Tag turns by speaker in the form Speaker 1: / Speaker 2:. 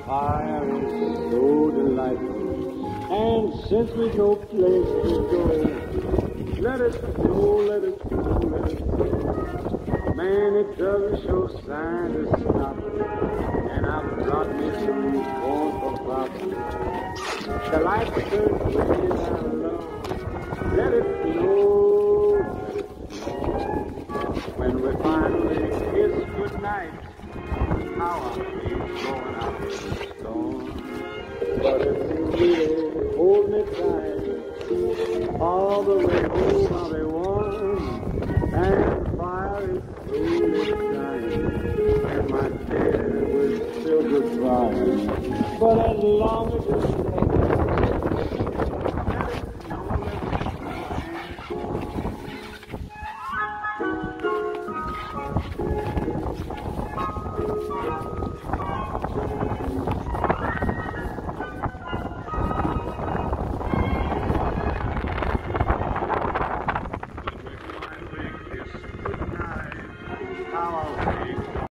Speaker 1: fire is so delightful, and since we've no place to go, let it snow, let it snow, let it snow. Man, it doesn't show sign to stop, and I've brought me some corn for pop. The light turns way down low. Let it snow, let it snow. When we finally kiss goodnight, how I feel going out in the storm. But if you really hold me tight, all the way home I'll be warm, and the fire is slowly dying, and my dear will still goodbye. But as long as you